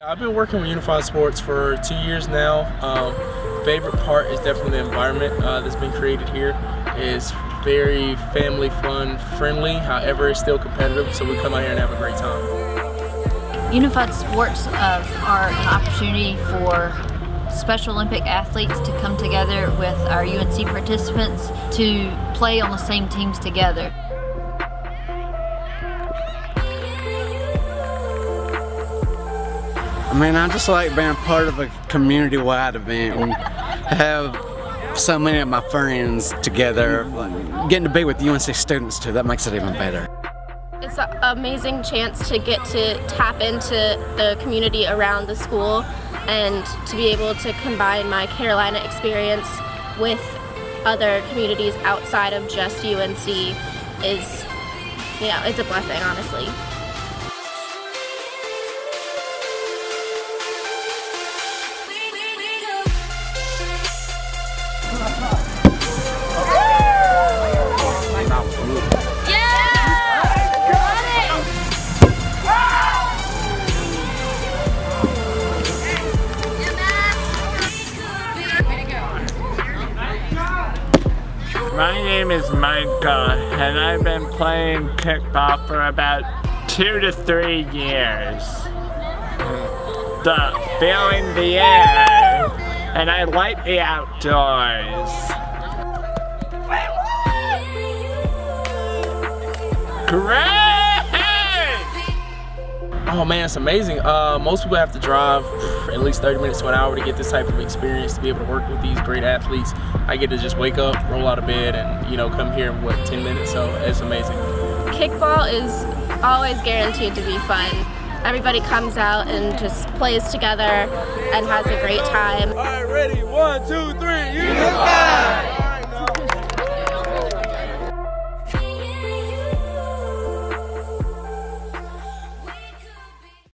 I've been working with Unified Sports for 2 years now. Favorite part is definitely the environment that's been created here. It's very family fun friendly, however it's still competitive, so we come out here and have a great time. Unified Sports are an opportunity for Special Olympic athletes to come together with our UNC participants to play on the same teams together. I mean, I just like being part of a community-wide event and have so many of my friends together. Getting to be with UNC students too, that makes it even better. It's an amazing chance to get to tap into the community around the school and to be able to combine my Carolina experience with other communities outside of just UNC is, it's a blessing, honestly. My name is Micah, and I've been playing kickball for about 2 to 3 years. Feeling the air, and I like the outdoors. Great! Oh man, it's amazing. Most people have to drive at least 30 minutes to an hour to get this type of experience, to be able to work with these great athletes. I get to just wake up, roll out of bed, and come here in 10 minutes, so it's amazing. Kickball is always guaranteed to be fun. Everybody comes out and just plays together and has a great time. All right, ready? 1, 2, 3, Unify!